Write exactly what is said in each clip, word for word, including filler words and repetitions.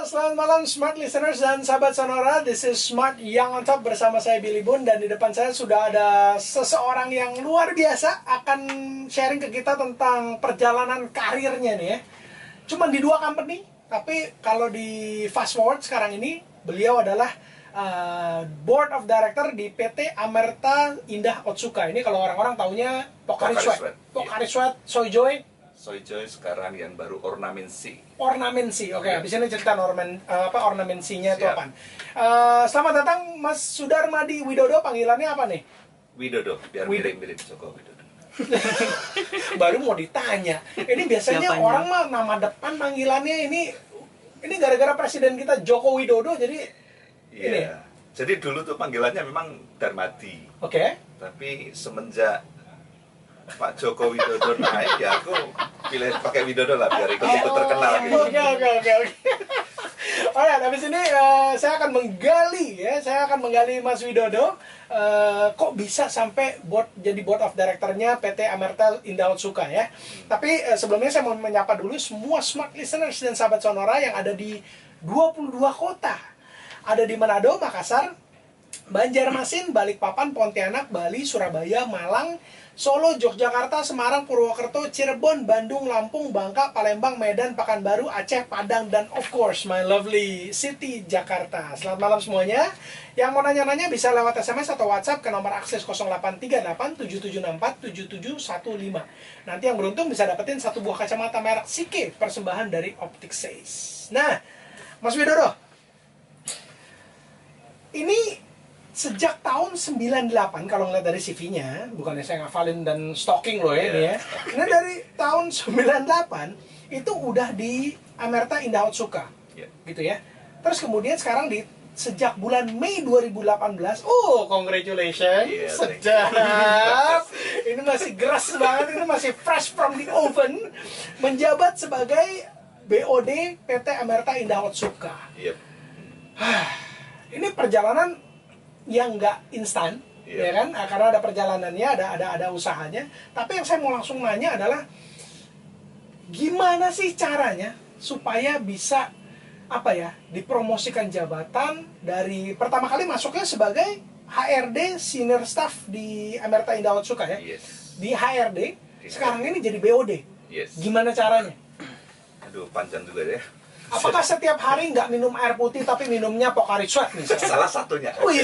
selamat malam Smart Listeners dan sahabat Sonora. This is Smart Young on Top bersama saya Billy Boon. Dan di depan saya sudah ada seseorang yang luar biasa akan sharing ke kita tentang perjalanan karirnya nih ya. Cuma di dua company, tapi kalau di fast forward sekarang ini, beliau adalah uh, Board of Director di P T Amerta Indah Otsuka. Ini kalau orang-orang taunya Pocari Sweat, Pocari Sweat, Soyjoy, Soyjoy sekarang yang baru Ornamency. Ornamency, oke. Okay. Habis ini cerita ornamen, uh, apa ornamensinya itu Siap. apa? Uh, selamat datang Mas Sudarmadi Widodo. Panggilannya apa nih? Widodo, biar Widodo. mirip-mirip Joko Widodo. Baru mau ditanya. Ini biasanya Siapanya? orang mah nama depan panggilannya ini ini gara-gara presiden kita Joko Widodo jadi Iya. ini. Jadi dulu tuh panggilannya memang Darmadi. Oke. Okay. Tapi semenjak Pak Joko Widodo naik, ya aku pilih pakai Widodo lah biar ikut-ikut terkenal gitu. Oke oke oke oke. Alright, habis ini uh, saya akan menggali ya, saya akan menggali Mas Widodo. Uh, kok bisa sampai board jadi board of directornya P T Amerta Indah Otsuka ya. Tapi uh, sebelumnya saya mau menyapa dulu semua smart listeners dan sahabat Sonora yang ada di dua puluh dua kota. Ada di Manado, Makassar, Banjarmasin, Balikpapan, Pontianak, Bali, Surabaya, Malang, Solo, Yogyakarta, Semarang, Purwokerto, Cirebon, Bandung, Lampung, Bangka, Palembang, Medan, Pekanbaru, Aceh, Padang, dan of course my lovely city Jakarta. Selamat malam semuanya. Yang mau nanya-nanya bisa lewat S M S atau WhatsApp ke nomor akses nol delapan tiga delapan tujuh tujuh enam empat tujuh tujuh satu lima. Nanti yang beruntung bisa dapetin satu buah kacamata merek Sike persembahan dari Optic Says. Nah, Mas Widodo, ini sejak tahun sembilan delapan kalau ngeliat dari C V-nya, bukannya saya ngafalin dan stalking loh ya, Yeah. ini ya. Ini dari tahun sembilan delapan itu udah di Amerta Indah Otsuka. Yeah. Gitu ya. Terus kemudian sekarang di sejak bulan Mei dua ribu delapan belas, oh congratulations, Yeah, sedap. Ini masih geras banget, ini masih fresh from the oven, menjabat sebagai B O D P T Amerta Indah Otsuka. Yep. Ini perjalanan yang nggak instan, Iya. ya kan? Nah, karena ada perjalanannya, ada ada ada usahanya. Tapi yang saya mau langsung nanya adalah gimana sih caranya supaya bisa apa ya dipromosikan jabatan dari pertama kali masuknya sebagai H R D senior staff di Amerta Indah Otsuka ya, Yes. di H R D. Di Sekarang H R D. ini jadi B O D. Yes. Gimana caranya? Aduh, panjang juga deh. Apakah setiap hari nggak minum air putih tapi minumnya Pocari Sweat misalnya? Salah satunya. Wih.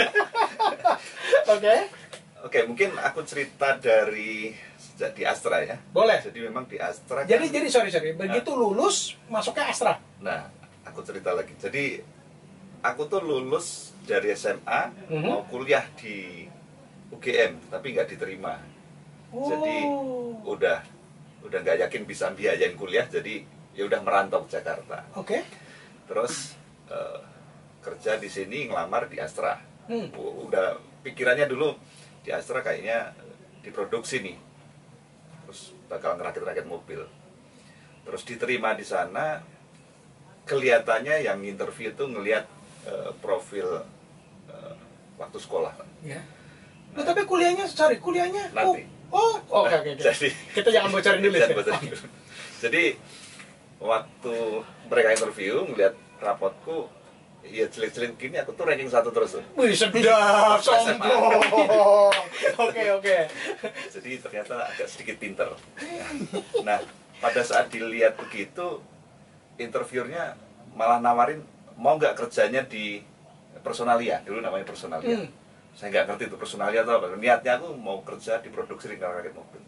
Oke. Oke, mungkin aku cerita dari sejak di Astra ya. Boleh. Jadi memang di Astra. Jadi kan- jadi sorry sorry, begitu lulus masuknya Astra. Nah, aku cerita lagi. Jadi aku tuh lulus dari S M A Mhm. mau kuliah di U G M, tapi nggak diterima. Jadi Oh. udah udah nggak yakin bisa biayain kuliah, jadi ya udah merantau ke Jakarta. Oke. Terus eh, kerja di sini ngelamar di Astra. Hmm. U- Udah pikirannya dulu di Astra kayaknya diproduksi nih. Terus bakal ngerakit-rakit mobil. Terus diterima di sana, kelihatannya yang interview itu ngelihat eh, profil eh, waktu sekolah. Ya. Nah, tapi kuliahnya sorry, kuliahnya Nanti. Oh, oh oke oke. oke. Jadi Kita jangan bocorin dulu ya. Jangan bocorin dulu. Jadi waktu mereka interview ngeliat rapotku, ya celik-celik gini, aku tuh ranking satu terus tuh. Wih, sedap, sombong. Oke oke. Jadi ternyata agak sedikit pinter. Nah, pada saat dilihat begitu, interviewernya malah nawarin mau nggak kerjanya di personalia, dulu namanya personalia. Hmm. Saya nggak ngerti itu personalia atau apa. Niatnya aku mau kerja di produksi ringkar-rakit mobil.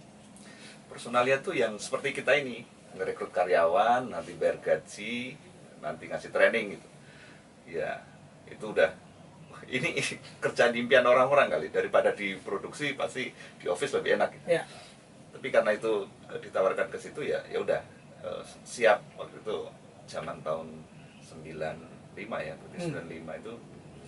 Personalia tuh yang seperti kita ini, ngerekrut karyawan, nanti bayar gaji, nanti ngasih training gitu. Ya, itu udah ini kerjaan impian orang-orang kali, daripada di produksi pasti di office lebih enak gitu. Ya. Tapi karena itu eh, ditawarkan ke situ ya ya udah eh, siap. Waktu itu zaman tahun sembilan lima ya, berarti Hmm. sembilan lima itu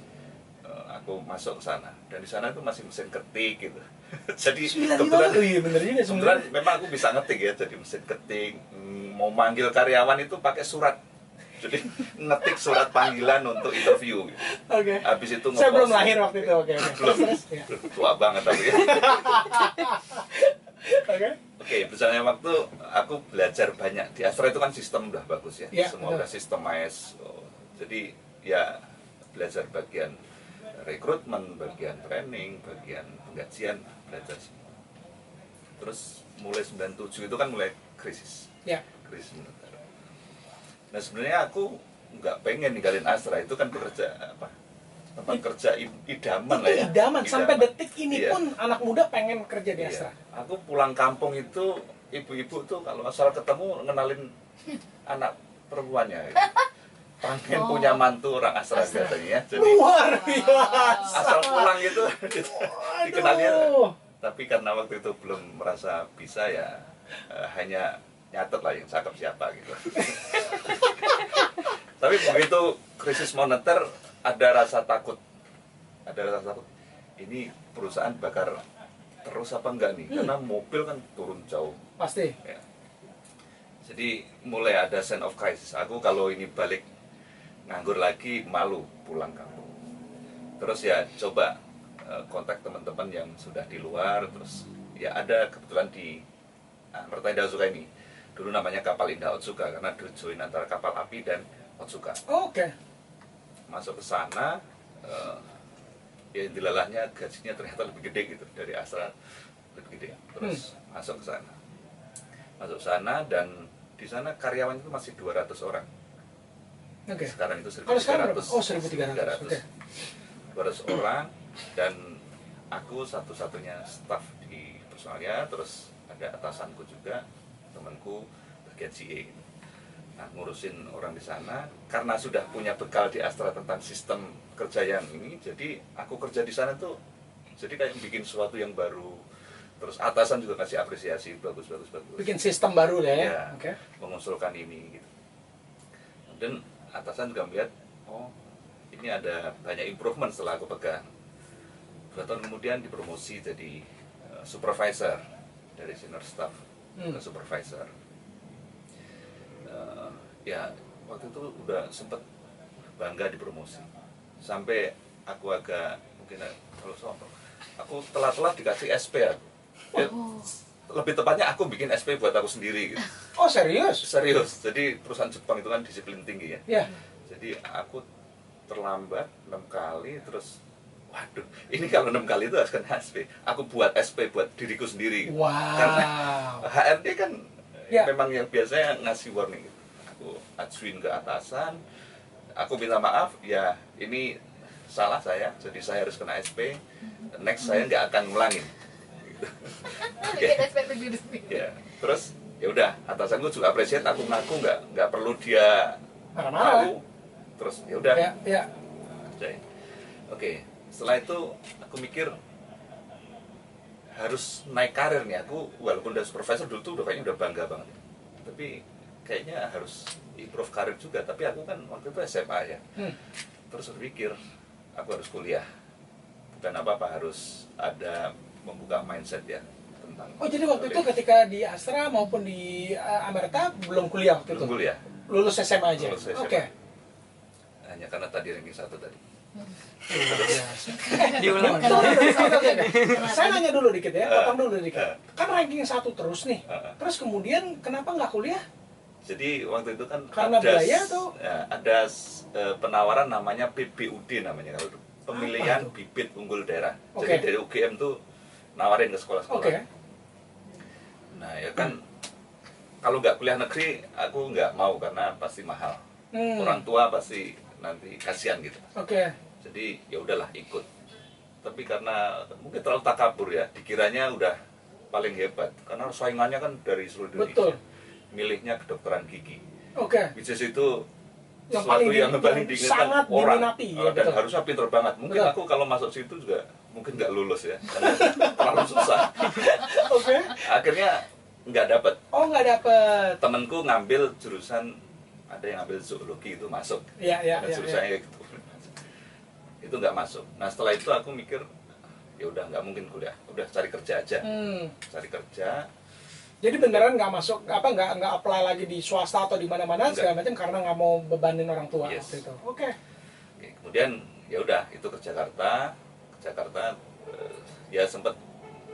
eh, aku masuk ke sana, dan di sana itu masih mesin ketik gitu. Jadi sembilan puluh lima. Oh iya bener juga kebetulan sembilan. memang aku bisa ngetik ya, jadi mesin ketik. Hmm, mau manggil karyawan itu pakai surat. Jadi ngetik surat panggilan untuk interview gitu. Oke. Habis itu Saya belum ngepost. lahir waktu itu. Oke oke. Belum. Terus terus. Ya. Tua banget tapi ya. Oke. Oke, berjalannya waktu aku aku belajar banyak di Astra itu kan sistem udah bagus ya, Ya, semua betul. udah systemized. Oh, jadi ya belajar bagian rekrutmen, bagian training, bagian penggajian, belajar semua. Terus mulai sembilan puluh tujuh itu kan mulai krisis, Ya. krisis moneter. Nah sebenarnya aku nggak pengen ninggalin Astra, itu kan bekerja apa tempat kerja idaman lah Itu ya. idaman. Sampai detik ini Iya. pun anak muda pengen kerja di Iya. Astra. Aku pulang kampung itu ibu-ibu tuh kalau asal ketemu ngenalin anak perempuannya. Gitu. Pengen Oh. punya mantu orang Astra, Astra. biasanya ya. Jadi Luar biasa. asal pulang gitu dikenalnya. Aduh. Tapi karena waktu itu belum merasa bisa ya eh, hanya nyatet lah yang cakep siapa gitu. Tapi begitu krisis moneter ada rasa takut, ada rasa takut. Ini perusahaan bakar terus apa enggak nih? Karena mobil kan turun jauh. Pasti. Ya. Jadi mulai ada sense of crisis. Aku kalau ini balik nganggur lagi malu pulang kampung. Terus ya coba eh, kontak teman-teman yang sudah di luar. Terus ya ada kebetulan di Amerta Indah Otsuka ini. Dulu namanya kapal Indah Otsuka karena join antara kapal api dan Otsuka. Oke. Masuk ke sana, eh, ya dilalahnya gajinya ternyata lebih gede gitu dari Astra, lebih gede. Terus masuk ke sana, masuk ke sana dan di sana karyawan itu masih dua ratus orang. Oke. Sekarang itu Kalau sekarang berapa? seribu tiga ratus. Oh, seribu tiga ratus. Oke. dua ratus orang dan aku satu-satunya staf di personalnya, terus ada atasanku juga, temanku bagian C A. Nah, ngurusin orang di sana karena sudah punya bekal di Astra tentang sistem kerja yang ini, jadi aku kerja di sana tuh jadi kayak bikin sesuatu yang baru. Terus atasan juga kasih apresiasi, bagus bagus bagus. Bikin sistem baru deh ya. Ya, Oke. mengusulkan ini gitu. Dan atasan juga melihat, oh ini ada banyak improvement setelah aku pegang. Dua tahun kemudian dipromosi jadi uh, supervisor, dari senior staff Hmm. ke supervisor. Uh, ya waktu itu udah sempet bangga dipromosi. Sampai aku agak mungkin kalau sombong, aku telat-telat dikasih S P aku. Ya, Oh. lebih tepatnya aku bikin S P buat aku sendiri gitu. Oh, serius? Serius, jadi perusahaan Jepang itu kan disiplin tinggi ya. Ya. Jadi aku terlambat enam kali, terus waduh, ini kalau enam kali itu harus kena S P. Aku buat S P buat diriku sendiri. Wow. Karena H R D kan Ya. memang yang biasanya ngasih warning. Aku ajuin ke atasan, aku minta maaf, ya ini salah saya, jadi saya harus kena S P. Next saya nggak akan ngulangin. Oke. Bikin S P untuk diri sendiri. Ya, terus ya udah atasanku juga appreciate, aku ngaku nggak nggak perlu dia Marah-marah. tahu. Terus ya udah Ya, ya. kerjain. Oke, setelah itu aku mikir harus naik karir nih. Aku walaupun udah supervisor dulu tuh udah kayaknya udah bangga banget, tapi kayaknya harus improve karir juga. Tapi aku kan waktu itu S M A ya. Hmm. Terus berpikir aku harus kuliah, bukan apa-apa, harus ada membuka mindset ya tentang. Oh, jadi waktu itu ketika di Astra maupun di uh, Amerta belum kuliah waktu itu? belum kuliah. Lulus S M A aja? Lulus S M A. Oke. Hanya karena tadi ranking satu tadi. Luar biasa. Diulang. Oke, oke, oke. Saya nanya dulu dikit ya, potong dulu dikit. Eh. Kan ranking satu terus nih. Eh. Terus kemudian kenapa nggak kuliah? Jadi waktu itu kan Karena ada, biaya atau? ya, ada eh, penawaran namanya P B U D namanya, kalau itu pemilihan Apa itu? bibit unggul daerah. Oke. Jadi dari U G M tuh nawarin ke sekolah-sekolah. Oke. Nah ya kan kalau nggak kuliah negeri aku nggak mau karena pasti mahal. Hmm. Orang tua pasti nanti kasihan gitu. Oke. Jadi ya udahlah ikut. Tapi karena mungkin terlalu takabur ya, dikiranya udah paling hebat karena saingannya kan dari seluruh Indonesia. Betul. Milihnya kedokteran gigi. Oke. Which is itu Yang sesuatu paling di- yang paling yang diinginkan sangat orang. diminati, ya, Oh, dan betul. harusnya pinter banget. Mungkin Betul. aku kalau masuk situ juga mungkin nggak lulus ya, karena terlalu susah. Oke. Akhirnya nggak dapet. Oh, nggak dapet. Temenku ngambil jurusan, ada yang ngambil zoologi itu masuk. Iya, iya, Dan iya. jurusannya Ya. kayak gitu. Itu nggak masuk. Nah setelah itu aku mikir ya udah nggak mungkin kuliah, udah cari kerja aja, Hmm. cari kerja. Jadi beneran nggak masuk, apa nggak nggak apply lagi di swasta atau di mana-mana Enggak. segala macam karena nggak mau bebanin orang tua Yes. waktu itu. Oke. Oke, kemudian ya udah itu ke Jakarta, ke Jakarta eh, ya sempet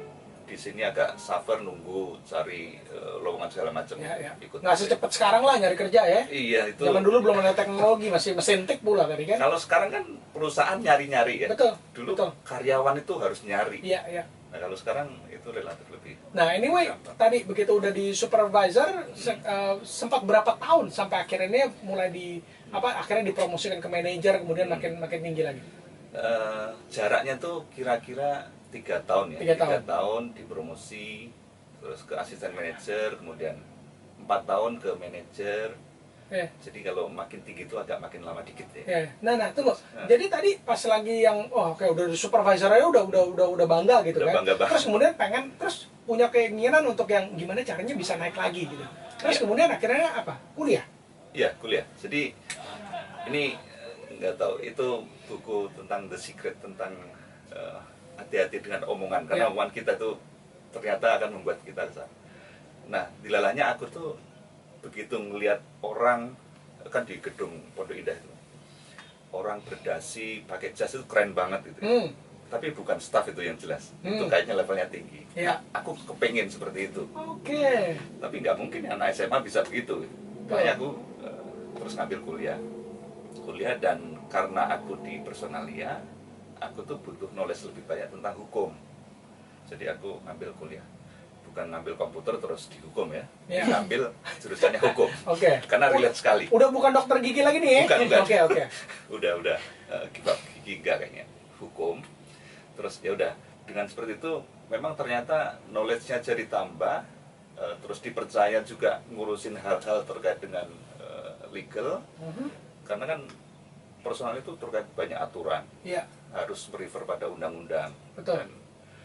di sini agak suffer nunggu cari uh, lowongan segala macam. Ya, ya. Ikut Nggak secepat sekarang lah nyari kerja ya. Iya itu. Zaman dulu belum ada teknologi, masih mesin tik pula tadi kan. Kalau sekarang kan perusahaan nyari-nyari ya. Betul. Dulu betul. karyawan itu harus nyari. Iya, iya. Nah kalau sekarang itu relatif lebih. Nah anyway, tadi begitu udah di supervisor, se- uh, sempat berapa tahun sampai akhirnya mulai di apa akhirnya dipromosikan ke manajer, kemudian makin makin tinggi lagi. Uh, jaraknya tuh kira-kira tiga tahun ya. Tiga tahun. Tiga tahun dipromosi, terus ke asisten manajer, kemudian empat tahun ke manajer. Eh. Jadi kalau makin tinggi itu agak makin lama dikit ya. Ya, nah, nah, tunggu. Nah. Jadi tadi pas lagi yang, oh, oke, udah di supervisor aja udah, udah, udah, udah bangga gitu Udah kan. bangga banget. Terus kemudian pengen, terus punya keinginan untuk yang gimana caranya bisa naik lagi gitu. Terus Ya. kemudian akhirnya apa? Kuliah. Iya kuliah. Jadi ini eh, nggak tahu itu buku tentang The Secret tentang eh, hati-hati dengan omongan karena Ya. omongan kita tuh ternyata akan membuat kita kesal. Nah dilalanya aku tuh begitu ngelihat orang kan di gedung Pondok Indah itu orang berdasi pakai jas itu keren banget gitu. Hmm. Tapi bukan staff itu yang jelas. Hmm. Itu kayaknya levelnya tinggi. Ya. Nah, aku kepengen seperti itu. Oke. Tapi nggak mungkin anak S M A bisa begitu. Makanya aku uh, terus ngambil kuliah kuliah dan karena aku di personalia aku tuh butuh knowledge lebih banyak tentang hukum, jadi aku ngambil kuliah bukan ngambil komputer terus di hukum ya, Ya. ngambil jurusannya hukum. Oke. Karena relate sekali. Udah bukan dokter gigi lagi nih ya? Bukan, bukan. Oke, oke. udah udah uh, give up gigi enggak kayaknya, hukum. Terus ya udah dengan seperti itu memang ternyata knowledge-nya jadi tambah, uh, terus dipercaya juga ngurusin hal-hal terkait dengan uh, legal. Mhm. Karena kan personal itu terkait banyak aturan, Iya, harus merefer pada undang-undang. betul. Dan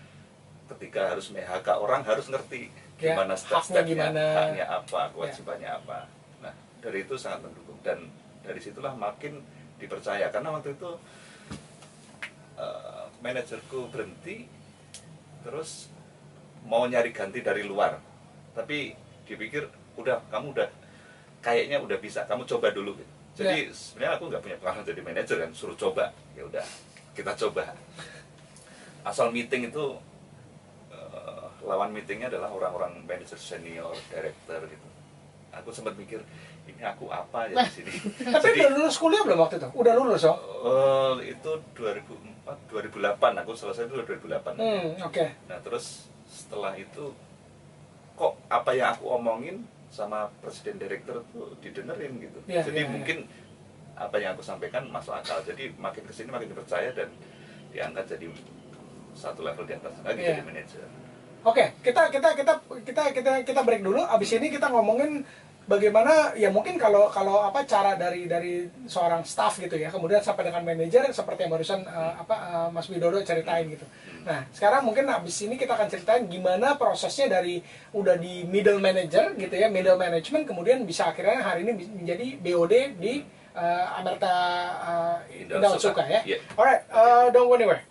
ketika harus M H K orang harus ngerti Ya, gimana haknya step-stepnya, gimana. haknya apa, kewajibannya apa. Nah dari itu sangat mendukung dan dari situlah makin dipercaya karena waktu itu uh, manajerku berhenti, terus mau nyari ganti dari luar, tapi dipikir udah kamu udah kayaknya udah bisa, kamu coba dulu. Jadi Ya. sebenarnya aku nggak punya pengalaman jadi manajer kan, suruh coba, ya udah kita coba. Asal meeting itu uh, lawan meetingnya adalah orang-orang manajer senior, director gitu. Aku sempat mikir ini aku apa ya di sini. Tapi Jadi udah lulus kuliah belum waktu itu? Udah lulus, oh? uh, itu dua ribu empat, dua ribu delapan aku selesai itu dua ribu delapan. Hmm, oke. Nah terus setelah itu kok apa yang aku omongin sama presiden direktur tuh didengerin gitu. Ya, Jadi ya, mungkin ya. apa yang aku sampaikan masuk akal. Jadi makin kesini makin dipercaya dan diangkat jadi satu level di atas lagi Ya. jadi manajer. Oke, kita kita kita kita kita kita break dulu. Abis ini kita ngomongin bagaimana ya mungkin kalau kalau apa cara dari dari seorang staff gitu ya, kemudian sampai dengan manajer seperti yang barusan uh, apa uh, Mas Widodo ceritain gitu. Nah, sekarang mungkin abis ini kita akan ceritain gimana prosesnya dari udah di middle manager gitu ya, middle management, kemudian bisa akhirnya hari ini menjadi B O D di uh, Amerta uh, Indah Otsuka ya. Yeah. Alright, uh, don't go anywhere.